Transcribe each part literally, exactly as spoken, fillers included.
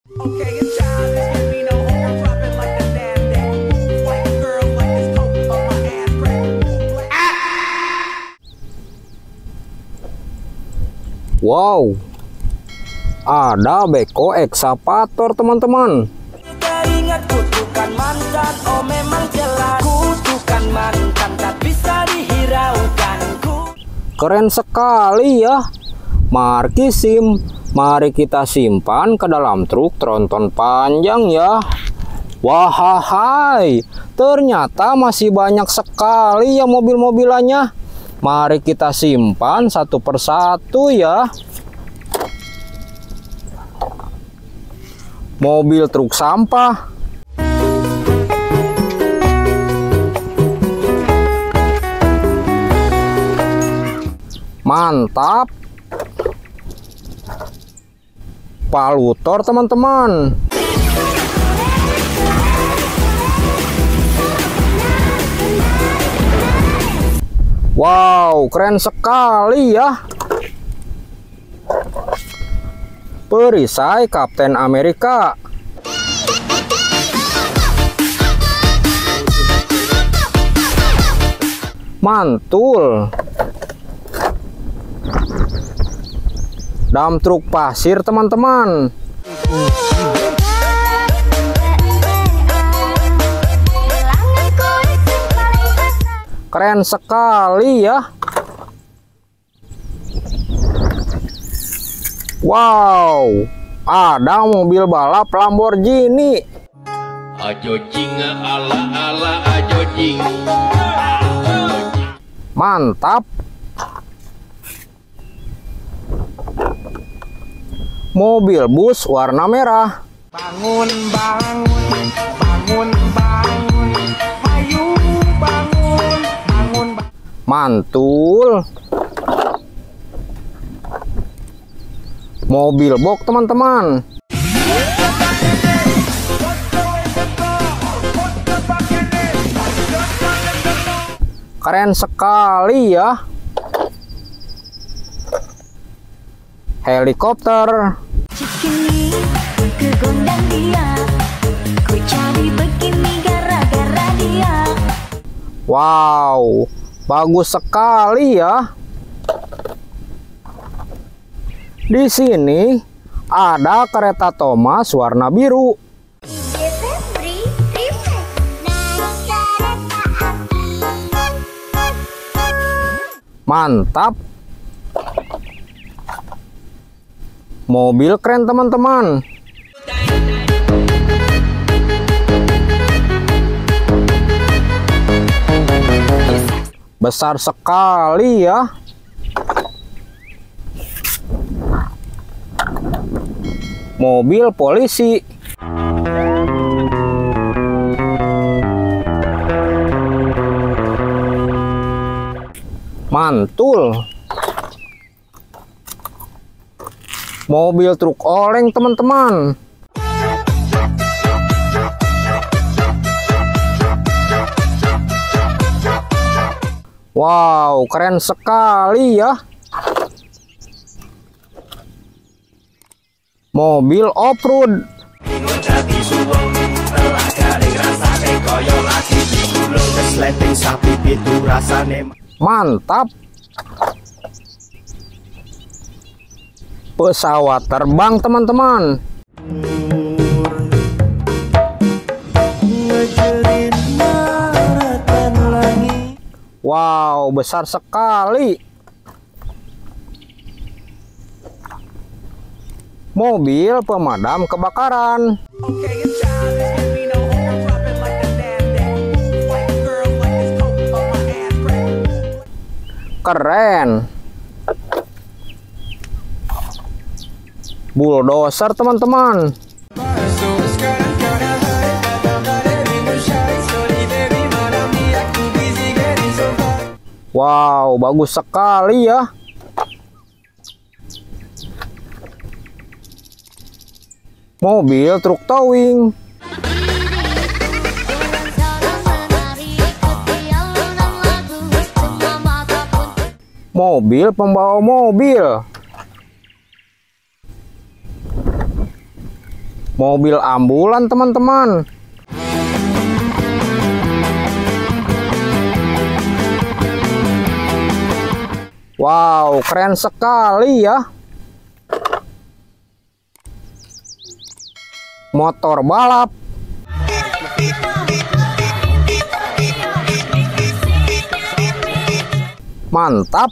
Wow, ada beko ekskavator teman-teman. Ingat kutukan mantan, oh memang jelas kutukan mantan tak bisa dihiraukan. Keren sekali ya. Marki SIM, mari kita simpan ke dalam truk tronton panjang ya. Wahai, ternyata masih banyak sekali ya mobil-mobilannya. Mari kita simpan satu persatu ya. Mobil truk sampah, mantap. Palutor teman-teman. Wow, keren sekali ya. Perisai Kapten Amerika. Mantul. Dam truk pasir teman-teman. Keren sekali ya. Wow, ada mobil balap Lamborghini. Ajo jinga ala ala ajo jing. Mantap. Mobil bus warna merah. Bangun, bangun, bangun, bangun, ayo bangun, bangun, bangun. Mantul. Mobil box teman-teman. Keren sekali ya. Helikopter. Wow, bagus sekali ya. Di sini ada kereta Thomas warna biru. Mantap. Mobil keren teman-teman. Besar sekali ya. Mobil polisi. Mantul. Mobil truk oleng teman-teman. Wow, keren sekali ya. Mobil off-road. Mantap. Pesawat terbang teman-teman. Wow, besar sekali. Mobil pemadam kebakaran. Keren. Bulldozer teman-teman. Wow, bagus sekali ya. Mobil truk towing. Mobil pembawa mobil. Mobil ambulan teman-teman. Wow, keren sekali ya. Motor balap. Mantap.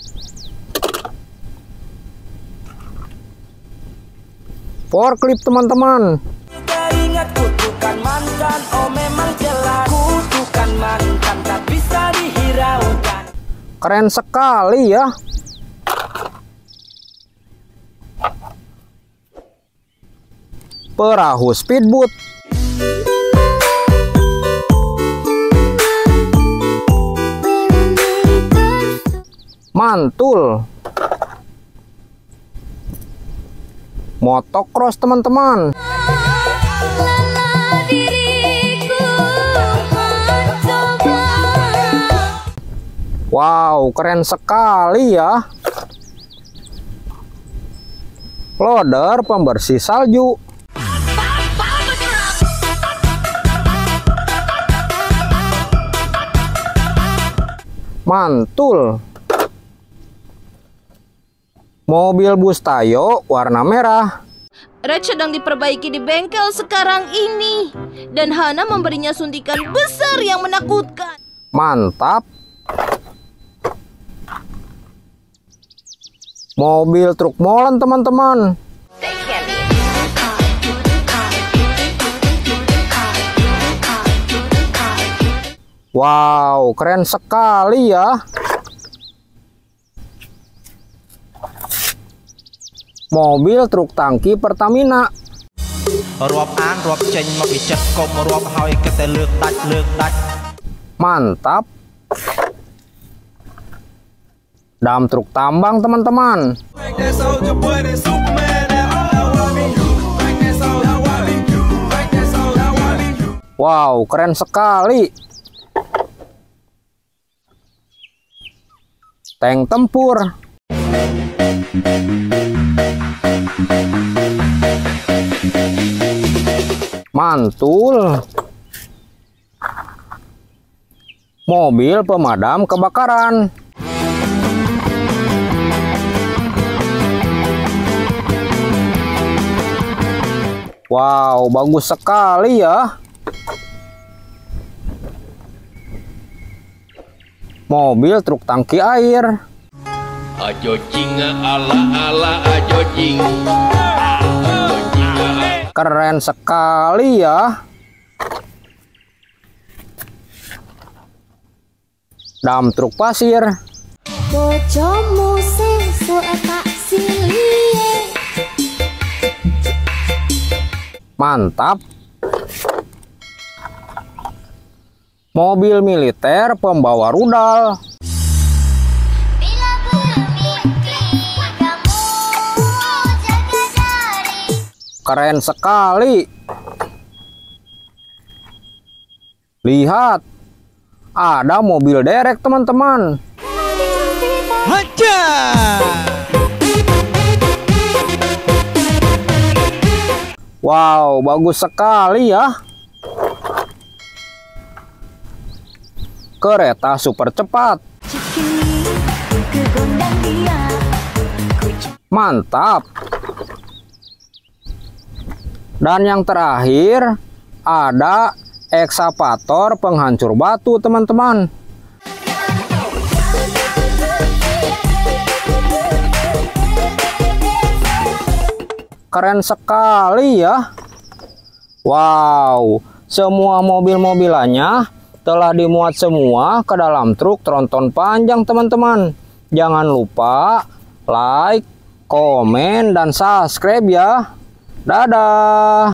Forklift teman-teman. Ingat kutukan mantan, oh memang jelas kutukan mantan tak bisa dihiraukan. Keren sekali ya. Perahu speedboat. Mantul. Motocross teman-teman. Wow, keren sekali ya. Loader pembersih salju. Mantul. Mobil bus Tayo warna merah. Red sedang diperbaiki di bengkel sekarang ini. Dan Hana memberinya suntikan besar yang menakutkan. Mantap. Mobil truk molen teman-teman. Wow, keren sekali ya. Mobil truk tangki Pertamina. រាប់អានរាប់ចេញមកពីចិត្តកុំរាប់ហើយគិតតែលើកដាច់លើកដាច់ Mantap. Dam truk tambang teman-teman. Wow, keren sekali. Tank tempur. Mantul. Mobil pemadam kebakaran. Wow, bagus sekali ya. Mobil truk tangki air. Ajo jinga ala ala ajo jing. Ajo jinga. Keren sekali ya. Dam truk pasir. Mantap. Mobil militer pembawa rudal. Keren sekali. Lihat, ada mobil derek teman-teman. Wow, bagus sekali ya. Kereta super cepat. Mantap. Dan yang terakhir ada ekskavator penghancur batu teman-teman. Keren sekali ya. Wow, semua mobil-mobilannya telah dimuat semua ke dalam truk tronton panjang teman-teman. Jangan lupa like, komen, dan subscribe ya. Dadah.